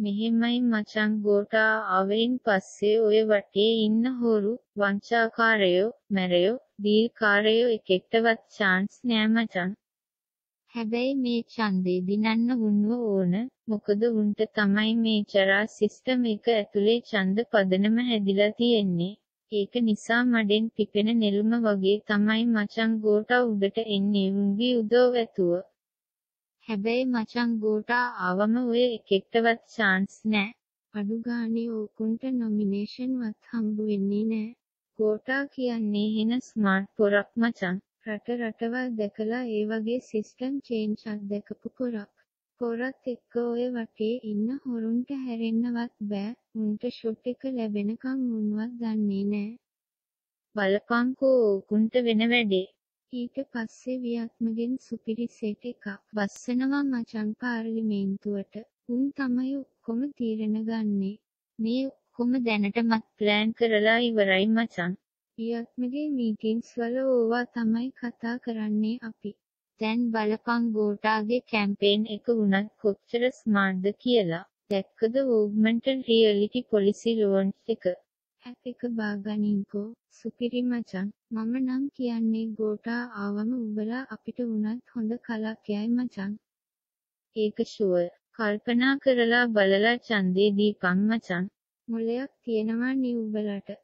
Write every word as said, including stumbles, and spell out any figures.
මෙහෙමයි මචං ගෝඨා ආවෙන් පස්සේ ඔය වටේ ඉන්න හොරු වංචාකාරයෝ මැරයෝ දීල්කාරයෝ එකෙක්ටවත් chance නෑ මචං. හැබැයි මේ ඡන්දේ දිනන්න උන්ව ඕන මොකද උන්ට තමයි මේ චරා සිස්ටම් එක ඇතුලේ ඡන්ද පදනම හැදිලා තියෙන්නේ. ඒක නිසා මඩෙන් පිපෙන නෙළුම වගේ තමයි මචං ගෝඨා උඩට එන්නේ උන්ගේ උදව් ඇතුව. හැබැයි මචං ගෝඨා ආවම ඔය එකෙක්ටවත් chance නෑ. අඩු ගානේ ඕකුන්ට නොමිනේෂන් වත් හම්බ වෙන්නේ නෑ. ගෝඨා කියන්නේ හින ස්මාර්ට් පොරක් මචං. රට රටවල් දැකලා ඒ වගේ සිස්ටම් චේන්ජ් අත්දැකපු පොරක්. පොරත් එක්ක ඔය වටේ ඉන්න හොරුන්ට හැරෙන්නවත් බෑ. උන්ට ෂොට් එක ලැබෙනකම් උන්වත් දන්නේ නෑ. බලපංකෝ ඕකුන්ට වෙන වැඩේ. ඊට පස්සේ වියත්මගෙන් සුපිරි සෙට් එකක් වස්සනවා මචං පාර්ලිමේන්තුවට. උන් තමයි ඔක්කොම තීරණ ගන්නේ. මේ ඔක්කොම දැනටමත් ප්ලෑන් කරලා ඉවරයි මචං. වියත්මගේ මීටින්ග්ස් වල ඕවා තමයි කතා කරන්නේ අපි. දැන් බලපං ගෝඨාගේ කැම්පේන් එක උනත් කොච්චර ස්මාර්ට්ද කියලා. දැක්කද ඕග්මන්ටඩ් රියැලිටි පොලිසි ලොන්ච් එක? ඇප් එක බාගනින්කෝ සුපිරි මචං. මම නම් කියන්නේ ගෝඨා ආවම උඹලා අපිට උනත් හොඳ කලක් යයි මචං. ඒක ෂුවර්. කල්පනා කරලා බලලා ඡන්දේ දීපන් මචං. මොලයක් තියෙනවා නේ උඹලට.